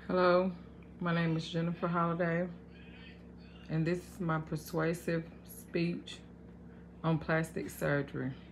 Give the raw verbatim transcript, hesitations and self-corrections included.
Hello, my name is Jennifer Holiday, and this is my persuasive speech on plastic surgery.